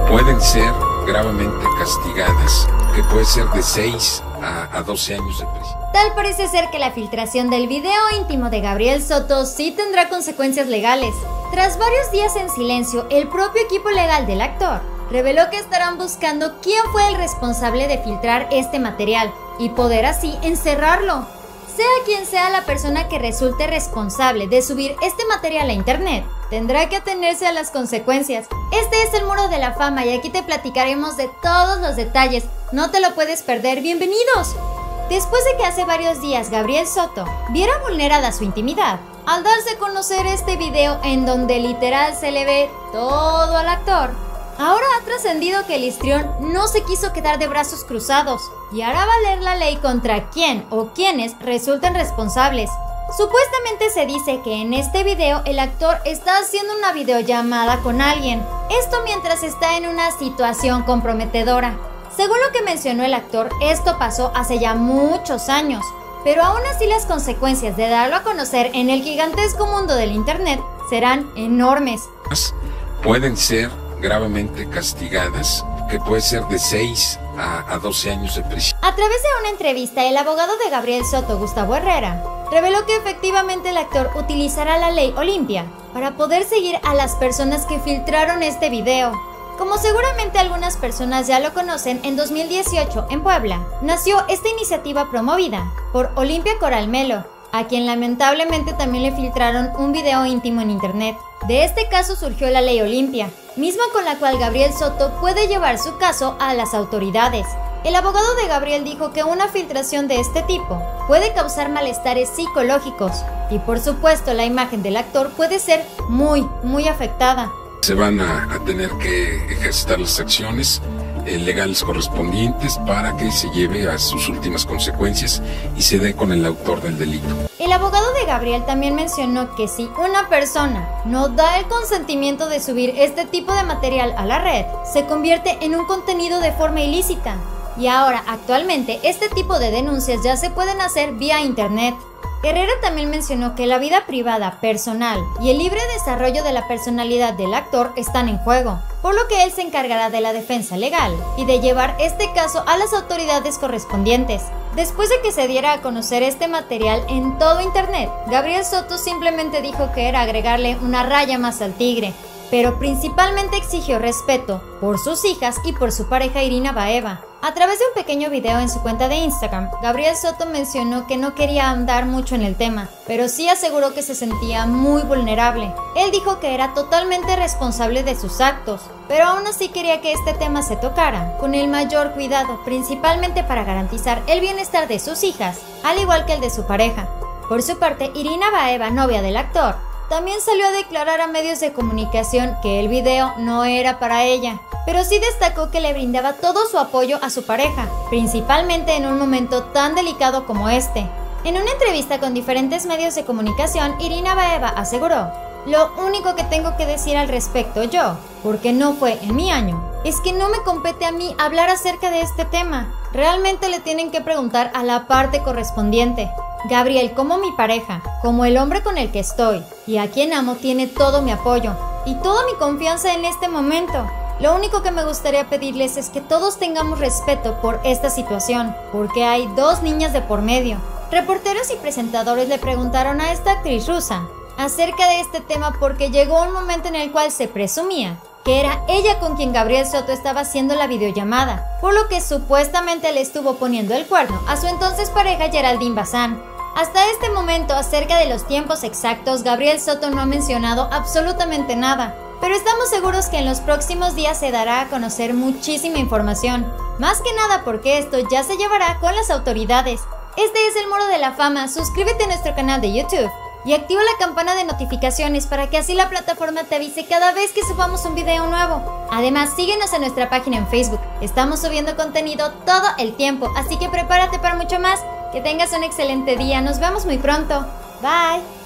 pueden ser gravemente castigadas, que puede ser de 6 a 12 años de prisión. Tal parece ser que la filtración del video íntimo de Gabriel Soto sí tendrá consecuencias legales. Tras varios días en silencio, el propio equipo legal del actor reveló que estarán buscando quién fue el responsable de filtrar este material y poder así encerrarlo. Sea quien sea la persona que resulte responsable de subir este material a internet, tendrá que atenerse a las consecuencias. Este es el Muro de la Fama y aquí te platicaremos de todos los detalles. No te lo puedes perder. ¡Bienvenidos! Después de que hace varios días Gabriel Soto viera vulnerada su intimidad, al darse a conocer este video en donde literal se le ve todo al actor, ahora ha trascendido que el histrión no se quiso quedar de brazos cruzados y hará valer la ley contra quien o quienes resulten responsables. Supuestamente se dice que en este video el actor está haciendo una videollamada con alguien, esto mientras está en una situación comprometedora. Según lo que mencionó el actor, esto pasó hace ya muchos años, pero aún así las consecuencias de darlo a conocer en el gigantesco mundo del internet serán enormes. Pueden ser gravemente castigadas, que puede ser de 6 a 12 años de prisión. A través de una entrevista, el abogado de Gabriel Soto, Gustavo Herrera, reveló que efectivamente el actor utilizará la ley Olimpia para poder seguir a las personas que filtraron este video. Como seguramente algunas personas ya lo conocen, en 2018, en Puebla, nació esta iniciativa promovida por Olimpia Coral Melo, a quien lamentablemente también le filtraron un video íntimo en internet. De este caso surgió la ley Olimpia, misma con la cual Gabriel Soto puede llevar su caso a las autoridades. El abogado de Gabriel dijo que una filtración de este tipo puede causar malestares psicológicos y por supuesto la imagen del actor puede ser muy afectada. Se van a tener que ejercitar las acciones legales correspondientes para que se lleve a sus últimas consecuencias y se dé con el autor del delito. El abogado de Gabriel también mencionó que si una persona no da el consentimiento de subir este tipo de material a la red, se convierte en un contenido de forma ilícita. Y ahora, actualmente, este tipo de denuncias ya se pueden hacer vía internet. Herrera también mencionó que la vida privada, personal y el libre desarrollo de la personalidad del actor están en juego, por lo que él se encargará de la defensa legal y de llevar este caso a las autoridades correspondientes. Después de que se diera a conocer este material en todo internet, Gabriel Soto simplemente dijo que era agregarle una raya más al tigre, pero principalmente exigió respeto por sus hijas y por su pareja Irina Baeva. A través de un pequeño video en su cuenta de Instagram, Gabriel Soto mencionó que no quería andar mucho en el tema, pero sí aseguró que se sentía muy vulnerable. Él dijo que era totalmente responsable de sus actos, pero aún así quería que este tema se tocara con el mayor cuidado, principalmente para garantizar el bienestar de sus hijas, al igual que el de su pareja. Por su parte, Irina Baeva, novia del actor, también salió a declarar a medios de comunicación que el video no era para ella, pero sí destacó que le brindaba todo su apoyo a su pareja, principalmente en un momento tan delicado como este. En una entrevista con diferentes medios de comunicación, Irina Baeva aseguró: "Lo único que tengo que decir al respecto yo, porque no fue en mi año, es que no me compete a mí hablar acerca de este tema. Realmente le tienen que preguntar a la parte correspondiente. Gabriel, como mi pareja, como el hombre con el que estoy y a quien amo, tiene todo mi apoyo y toda mi confianza en este momento. Lo único que me gustaría pedirles es que todos tengamos respeto por esta situación, porque hay 2 niñas de por medio". Reporteros y presentadores le preguntaron a esta actriz rusa acerca de este tema porque llegó un momento en el cual se presumía que era ella con quien Gabriel Soto estaba haciendo la videollamada, por lo que supuestamente le estuvo poniendo el cuerno a su entonces pareja Geraldine Bazán. Hasta este momento, acerca de los tiempos exactos, Gabriel Soto no ha mencionado absolutamente nada, pero estamos seguros que en los próximos días se dará a conocer muchísima información, más que nada porque esto ya se llevará con las autoridades. Este es el Muro de la Fama. Suscríbete a nuestro canal de YouTube y activa la campana de notificaciones para que así la plataforma te avise cada vez que subamos un video nuevo. Además, síguenos en nuestra página en Facebook. Estamos subiendo contenido todo el tiempo, así que prepárate para mucho más. Que tengas un excelente día. Nos vemos muy pronto. Bye.